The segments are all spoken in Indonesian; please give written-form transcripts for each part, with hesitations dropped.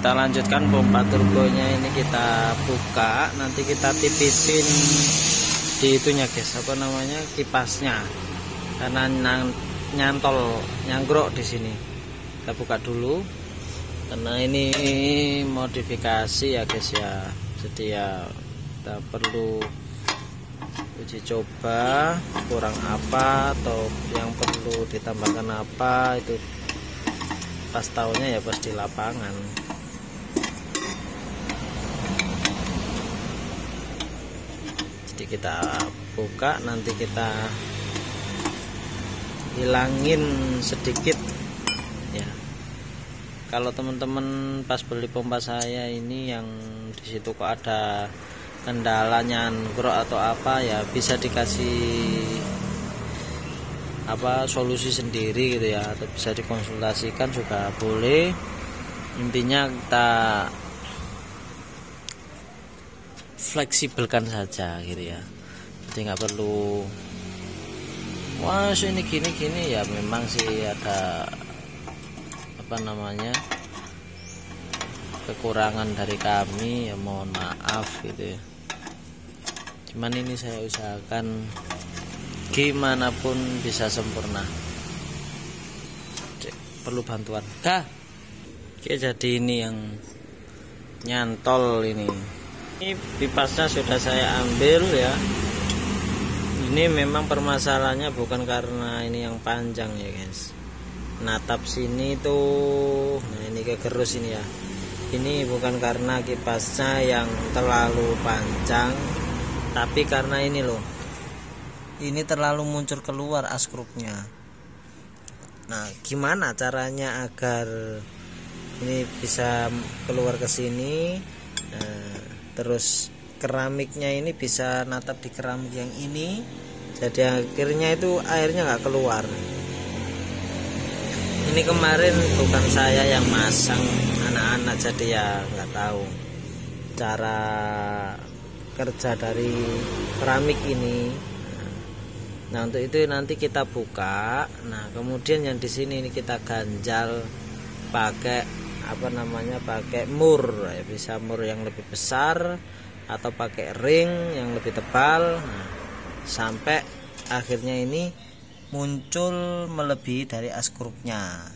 kita lanjutkan pompa turbonya. Ini kita buka, nanti kita tipisin di itunya guys, apa namanya, kipasnya, karena nyantol nyanggrok di sini. Kita buka dulu karena ini modifikasi ya guys ya, jadi ya kita perlu uji coba kurang apa atau yang perlu ditambahkan apa, itu pas tahunya ya pas di lapangan. Jadi kita buka, nanti kita hilangin sedikit ya. Kalau teman-teman pas beli pompa saya ini yang disitu kok ada kendalanya nyangkruk atau apa ya, bisa dikasih apa solusi sendiri gitu ya, atau bisa dikonsultasikan juga boleh. Intinya kita fleksibelkan saja gitu ya, jadi nggak perlu wah ini gini ya. Memang sih ada apa namanya kekurangan dari kami ya, mohon maaf gitu ya. Cuman ini saya usahakan gimana pun bisa sempurna. Perlu bantuan kah? Oke, jadi ini yang nyantol ini pipasnya sudah saya ambil ya. Ini memang permasalahannya bukan karena ini yang panjang ya guys, natap sini tuh, nah ini kegerus ini ya. Ini bukan karena kipasnya yang terlalu panjang, tapi karena ini loh, ini terlalu muncul keluar askrupnya. Nah, gimana caranya agar ini bisa keluar ke sini? Nah, terus keramiknya ini bisa natap di keramik yang ini, jadi akhirnya itu airnya nggak keluar. Ini kemarin bukan saya yang masang, anak-anak, jadi ya nggak tahu cara kerja dari keramik ini. Nah, untuk itu nanti kita buka. Nah, kemudian yang di sini ini kita ganjal pakai apa namanya, pakai mur ya, bisa mur yang lebih besar atau pakai ring yang lebih tebal. Nah, sampai akhirnya ini muncul melebihi dari askrupnya.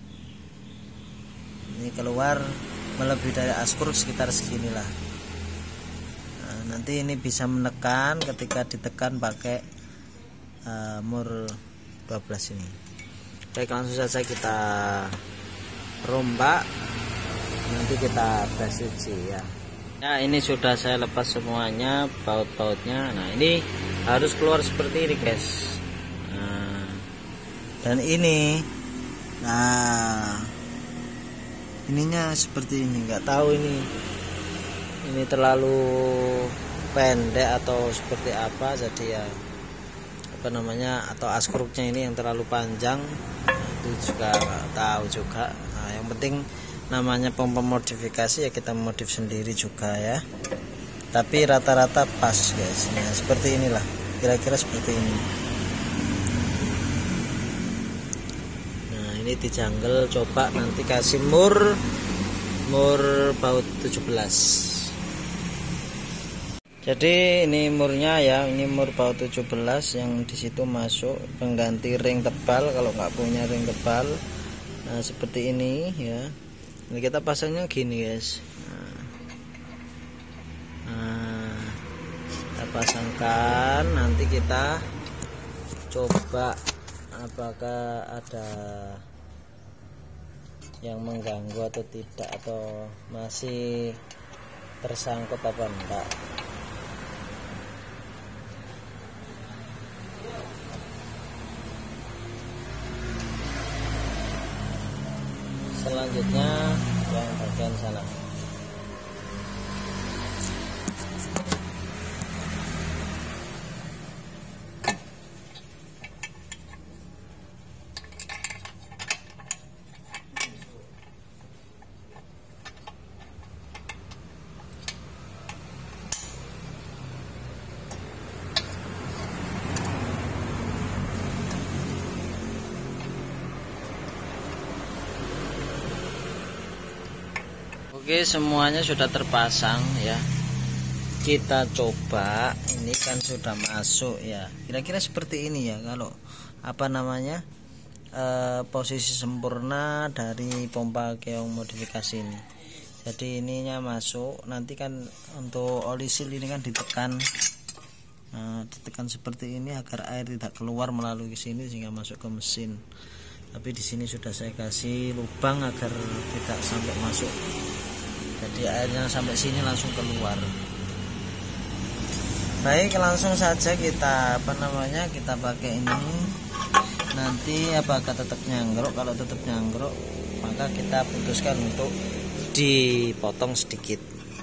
Ini keluar melebihi dari askrup sekitar seginilah. Nah, nanti ini bisa menekan ketika ditekan pakai mur 12 ini. Baik, langsung saja kita rombak, nanti kita tes uji ya. Nah, ini sudah saya lepas semuanya baut-bautnya. Nah, ini harus keluar seperti ini guys. Nah, dan ini, nah ininya seperti ini. Nggak tahu ini terlalu pendek atau seperti apa, jadi ya apa namanya, atau askrupnya ini yang terlalu panjang. Nah, itu juga nggak tahu juga. Nah, yang penting namanya pompa modifikasi ya, kita modif sendiri juga ya, tapi rata-rata pas guys. Nah, seperti inilah, kira-kira seperti ini. Nah, ini dijanggel, coba nanti kasih mur baut 17. Jadi ini murnya ya, ini mur baut 17 yang disitu masuk pengganti ring tebal kalau nggak punya ring tebal. Nah, seperti ini ya. Ini kita pasangnya gini guys. Nah, kita pasangkan, nanti kita coba apakah ada yang mengganggu atau tidak, atau masih tersangkut apa enggak. Selanjutnya yang bagian sana. Oke, semuanya sudah terpasang ya. Kita coba, ini kan sudah masuk ya. Kira-kira seperti ini ya kalau posisi sempurna dari pompa keong modifikasi ini. Jadi ininya masuk, nanti kan untuk oli seal ini kan ditekan. Nah, ditekan seperti ini agar air tidak keluar melalui sini sehingga masuk ke mesin. Tapi di sini sudah saya kasih lubang agar tidak sampai masuk. Jadi airnya sampai sini langsung keluar. Baik, langsung saja kita kita pakai ini. Nanti apakah tetap nyangkruk? Kalau tetap nyangkruk, maka kita putuskan untuk dipotong sedikit.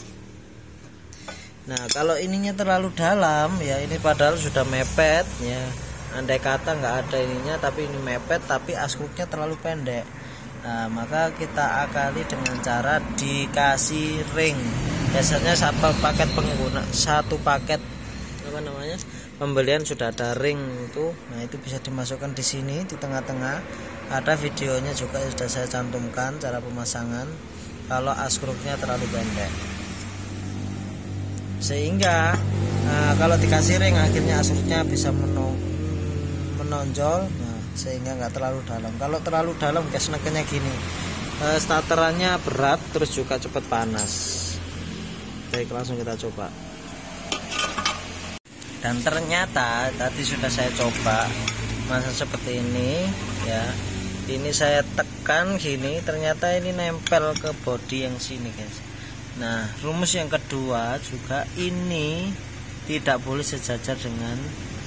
Nah, kalau ininya terlalu dalam ya, ini padahal sudah mepet ya. Andai kata nggak ada ininya tapi ini mepet, tapi askruknya terlalu pendek. Nah, maka kita akali dengan cara dikasih ring. Biasanya satu paket pembelian sudah ada ring itu. Nah, itu bisa dimasukkan di sini di tengah-tengah. Ada videonya juga sudah saya cantumkan cara pemasangan kalau askruknya terlalu pendek. Sehingga kalau dikasih ring akhirnya askruknya bisa menonjol, nah, sehingga nggak terlalu dalam. Kalau terlalu dalam gas nekennya gini, starterannya berat terus juga cepat panas. Baik, langsung kita coba. Dan ternyata tadi sudah saya coba masa seperti ini ya. Ini saya tekan gini, ternyata ini nempel ke bodi yang sini guys. Nah, rumus yang kedua juga, ini tidak boleh sejajar dengan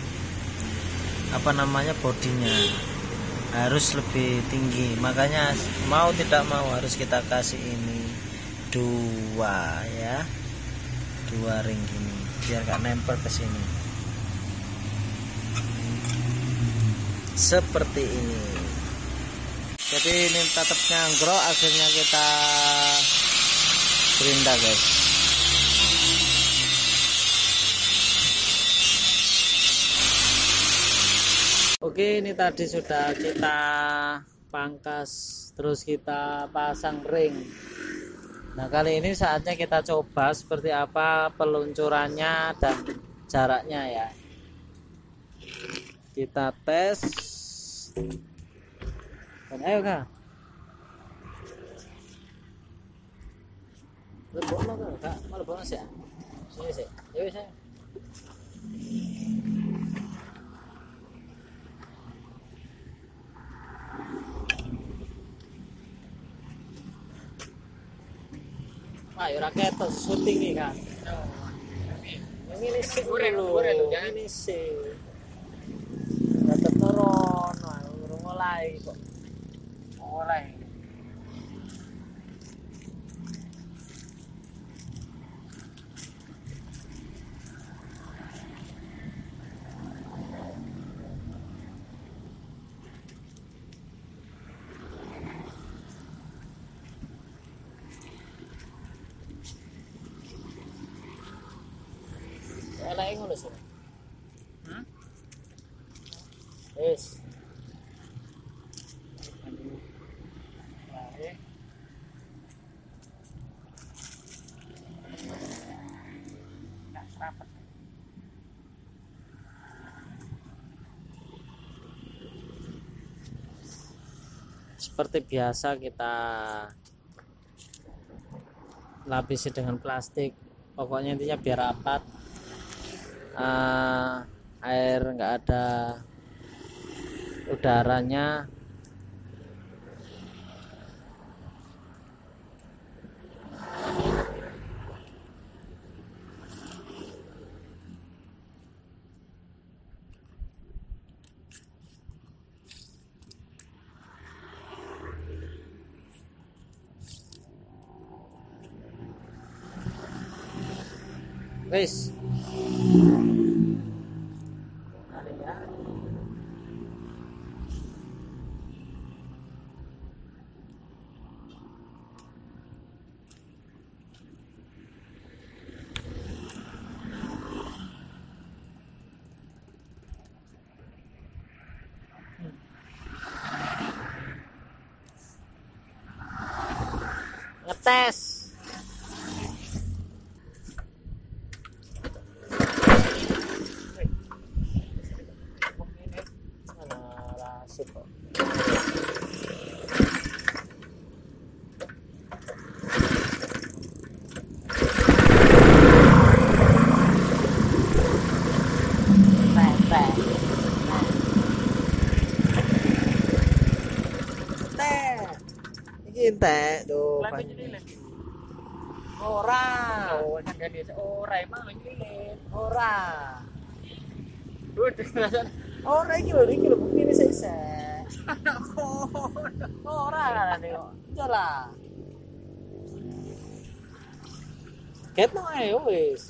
bodinya, harus lebih tinggi. Makanya mau tidak mau harus kita kasih ini dua ring gini biar gak nempel ke sini. Seperti ini. Jadi ini tetap nyangkruk, akhirnya kita gerinda guys. Oke, ini tadi sudah kita pangkas, terus kita pasang ring. Nah, kali ini saatnya kita coba seperti apa peluncurannya dan jaraknya ya. Kita tes. Dan ayo Kak. Lebokno Kak, malah bonus ya. Sini sih. Ya wis. Wah, ya raket syuting nih Kak. Ini sih ini sih. Tetep turun, urung mulai kok. Mulai. Elek ngono sih. Wis. Seperti biasa kita lapisi dengan plastik. Pokoknya intinya biar rapat. Air nggak ada udaranya. Wis. Ngetes. asik kok. Entek tuh. Ora. Oh, kan ora emang nyilih. Ora. Udah. Ora iki lho buktine sik. Ora kan kok. Coba. Ketno ae wis.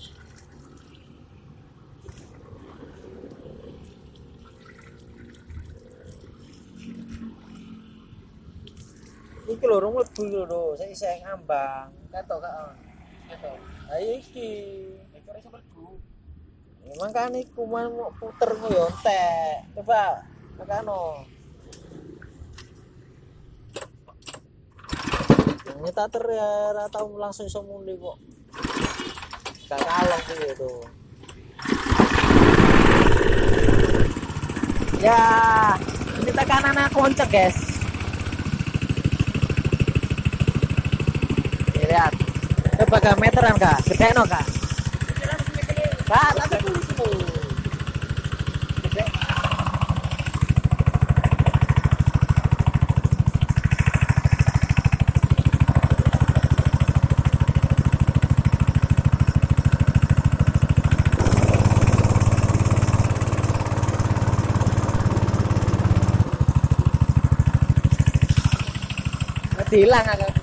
Iki lho rong mlebu lho, sik ngambang. Ketok gak? Ketok. Ha iki. Iki ora iso mlebu. Emang kan iku mau puter ku yo entek. Coba makano. Ini tak ora tau langsung iso muni kok. Gak kalong piye to. Ya, ini tekanan aku oncek, guys. Lihat. Coba gak meteran kak, gede no kak. Kak, tapi tulis itu. Gede. Hilang agak.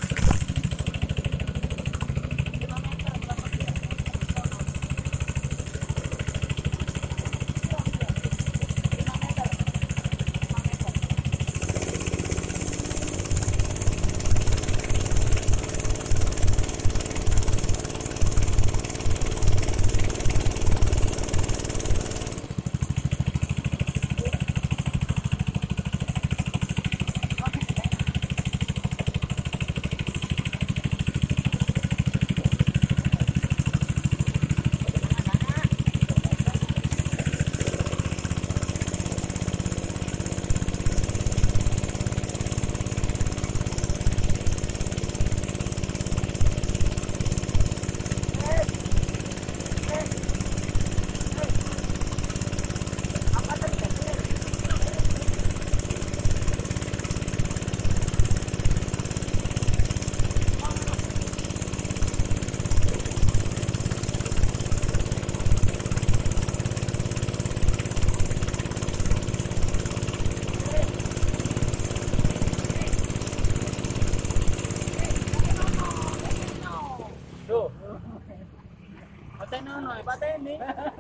Pateni.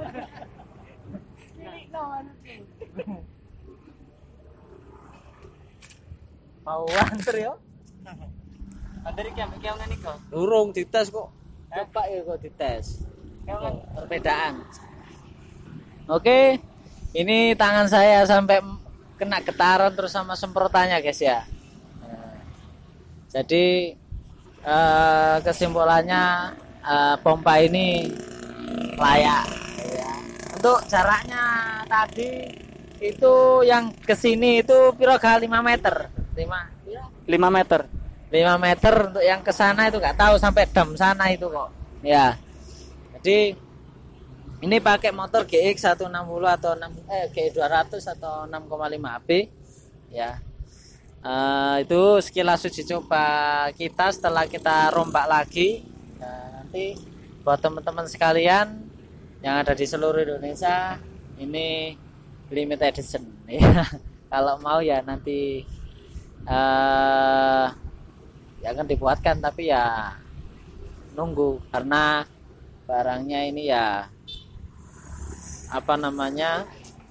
Mau anter yo. Anter iki ambek keongan iki. Durung dites kok. Coba ya kok dites. Keongan Perbedaan. Oke, ini tangan saya sampai kena getaran terus sama semprotannya guys ya. Jadi kesimpulannya pompa ini layak. Ya. Untuk jaraknya tadi itu yang kesini itu kira 5 meter. 5 meter. 5 meter untuk yang ke sana itu nggak tahu sampai dam sana itu kok. Ya. Jadi ini pakai motor GX 160 atau GX 200 atau 6,5 AB ya. Itu sekilas uji coba kita setelah kita rombak lagi. Nanti buat teman-teman sekalian yang ada di seluruh Indonesia ini limited edition ya. Kalau mau ya nanti ya akan dibuatkan, tapi ya nunggu karena barangnya ini ya apa namanya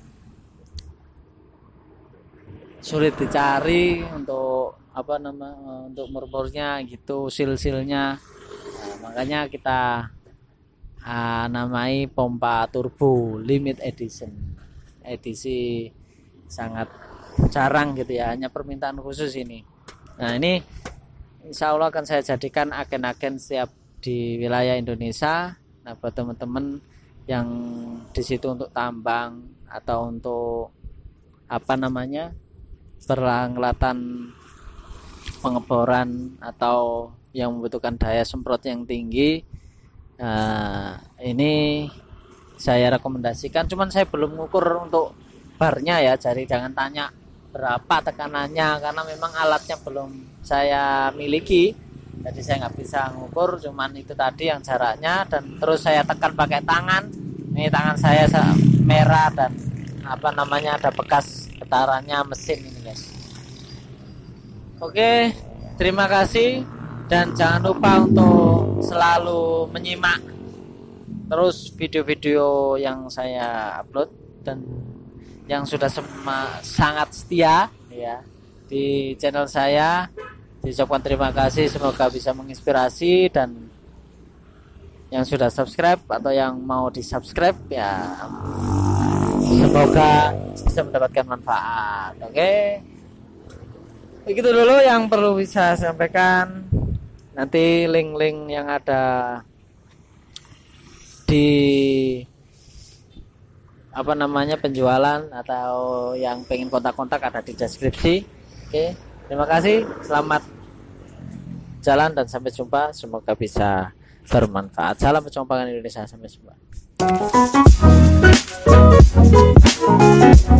sulit dicari untuk apa untuk murmurnya gitu, sil-silnya. Nah, makanya kita namai pompa turbo limit edition, edisi sangat jarang gitu ya, hanya permintaan khusus ini. Nah ini insya Allah akan saya jadikan agen-agen setiap di wilayah Indonesia. Nah buat teman-teman yang di situ untuk tambang atau untuk apa namanya, peralatan pengeboran atau yang membutuhkan daya semprot yang tinggi. Ini saya rekomendasikan, cuman saya belum ngukur untuk barnya ya, jadi jangan tanya berapa tekanannya karena memang alatnya belum saya miliki, jadi saya nggak bisa ngukur. Cuman itu tadi yang jaraknya, dan terus saya tekan pakai tangan. Ini tangan saya merah dan apa namanya, ada bekas getarannya mesin ini guys. Oke, terima kasih dan jangan lupa untuk selalu menyimak terus video-video yang saya upload dan yang sudah sangat setia ya di channel saya. Diucapkan terima kasih, semoga bisa menginspirasi, dan yang sudah subscribe atau yang mau di subscribe ya semoga bisa mendapatkan manfaat. Oke, begitu dulu yang perlu bisa saya sampaikan. Nanti link-link yang ada di apa namanya penjualan atau yang pengen kontak-kontak ada di deskripsi. Oke, terima kasih, selamat jalan dan sampai jumpa, semoga bisa bermanfaat. Salam Pecong Pangan Indonesia, sampai jumpa.